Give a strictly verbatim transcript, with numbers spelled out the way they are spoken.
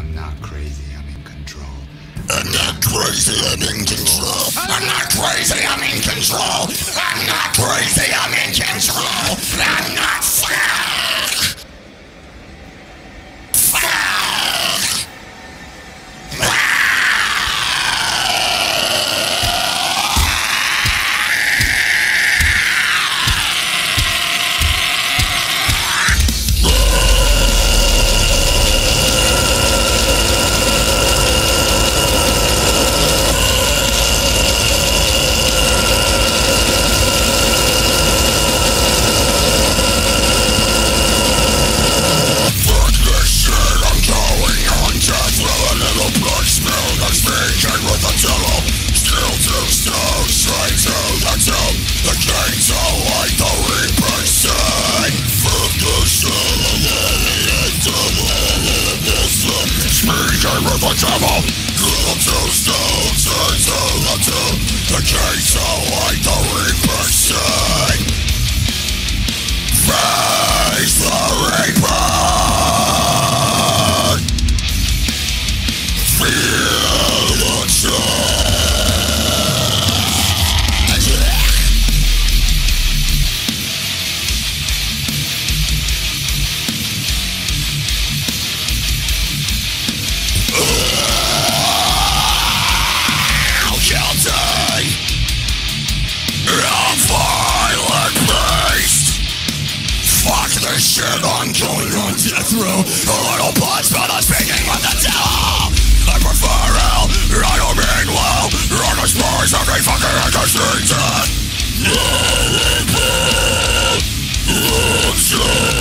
I'm not crazy, I'm in control. I'm not crazy, I'm in control. I'm not crazy, I'm in control. I'm not crazy, I'm in control. I'm not fuck. Fuck. Speaking with the devil, come to stone, turn to the tomb. The gates are like the reaper sing. Face the reaper. Feel the change. Shit, I'm going on death row. A little punch, but I'm speaking with the devil. I prefer hell, I don't mean well. I despise every fucking existence.